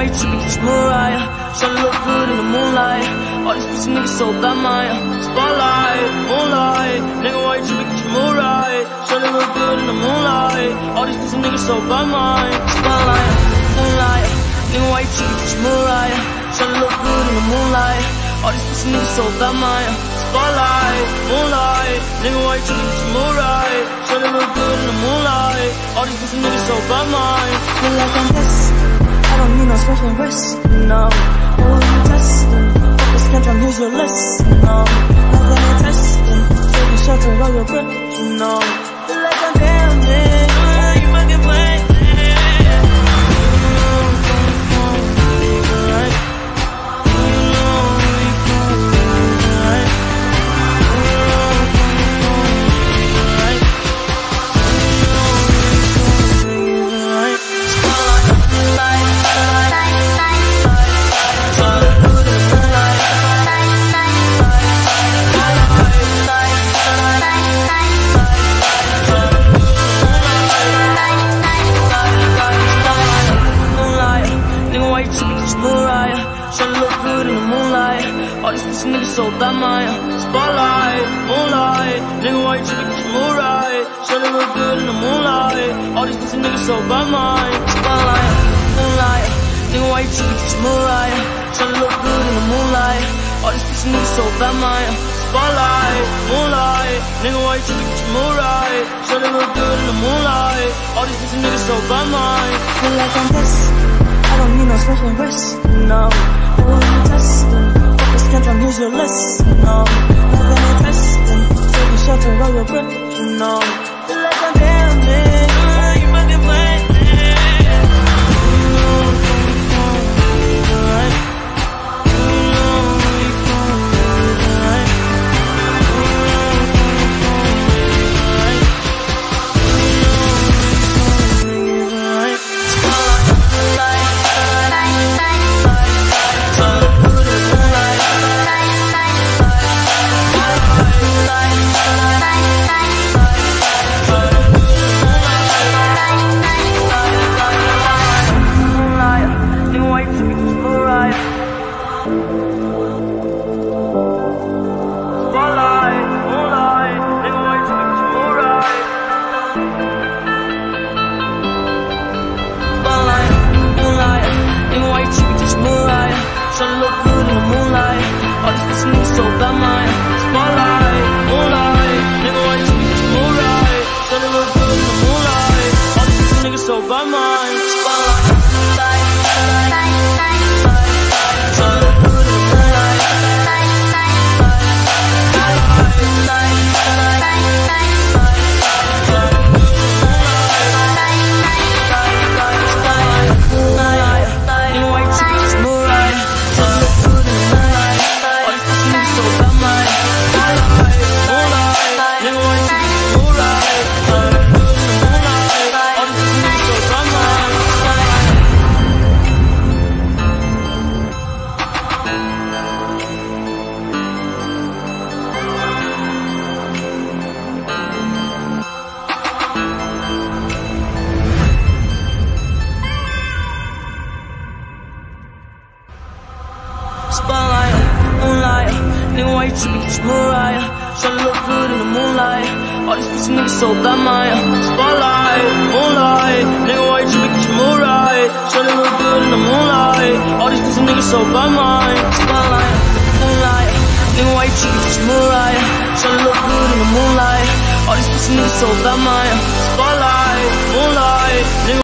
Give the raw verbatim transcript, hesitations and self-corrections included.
why you tripping, get your Mariah. Shawty look good in the moonlight. All these pussy niggas so bad, my spotlight, moonlight. Nigga, why you tripping, get your Mariah. Shawty look good in the moonlight. All these pussy niggas so bad, my spotlight, moonlight. Nigga, why you tripping, get your Mariah. Shawty look good in the moonlight. All these pussy niggas so bad, my spotlight, moonlight. Nigga, why you tripping, get your Mariah. Shawty look good in the moonlight. All these pussy niggas so bad, my feel like I'm blessed. I don't need no special rest, no. Who are you testing? Focus, can't try, here's your list, no. Nothing to testing. Taking shelter, roll your grip, you know. Feel like I'm damn it. Uh, you fucking playing. All these pussy niggas so bad, my spotlight, moonlight. Nigga, why you tripping, get your Mariah. Shawty look good in the moonlight. All these pussy niggas so bad, my spotlight, moonlight. Nigga, why you tripping, get your Mariah. Shawty look good in the moonlight. All these pussy niggas so bad, my spotlight, moonlight. Nigga, why you tripping, get your Mariah. Shawty look good in the moonlight. All these pussy niggas so bad, my feel like I'm blessed. I don't need no special rest, no. Who are you testing? Can't try, here's your list, no. Nothing to testing. Taking shelter, roll your grip, you know. Feel like I'm damn it. Uh, you fucking playing. Shawty look good in the moonlight. All these pussy niggas so bad, my spotlight, moonlight. Nigga, why you tripping, get your Mariah. Shawty look good in the moonlight. All these pussy niggas so bad, my spotlight, moonlight. Shawty look good in the moonlight. Nigga, why you tripping, get your Mariah. Spotlight, moonlight. Nigga, why you tripping, get your Mariah. Shawty look good in the moonlight. All these pussy niggas so bad, my spotlight, moonlight. Nigga, why you tripping, get your Mariah. Shawty look good in the moonlight. All these pussy niggas so bad, my spotlight, moonlight. Nigga, why you tripping, get your Mariah. Shawty look good in the moonlight. All these pussy niggas so bad, my spotlight, moonlight. Nigga,